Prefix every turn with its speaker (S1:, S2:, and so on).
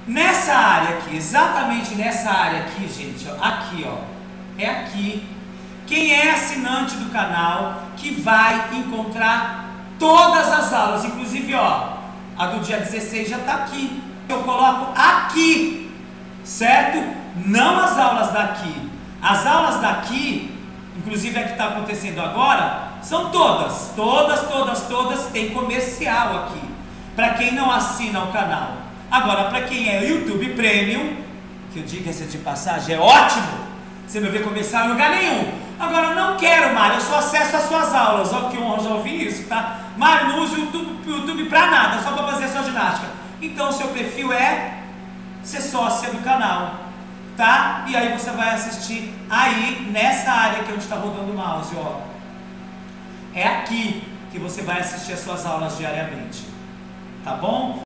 S1: Nessa área aqui, exatamente nessa área aqui, gente, ó, aqui, ó, é aqui. Quem é assinante do canal que vai encontrar todas as aulas, inclusive, ó, a do dia 16 já tá aqui. Eu coloco aqui, certo? Não as aulas daqui. As aulas daqui, inclusive a que está acontecendo agora, são todas, tem comercial aqui, para quem não assina o canal. Agora, para quem é YouTube Premium, que eu diga-se de passagem, é ótimo, você não vê comercial em lugar nenhum. Agora, não quero, Mário, eu só acesso às suas aulas. Ó, que honra, já ouvi isso, tá? Mário, não usa o YouTube pra nada, só para fazer a sua ginástica. Então, o seu perfil é ser sócia do canal, tá? E aí você vai assistir aí, nessa área que é onde está rodando o mouse, ó. É aqui que você vai assistir as suas aulas diariamente, tá bom?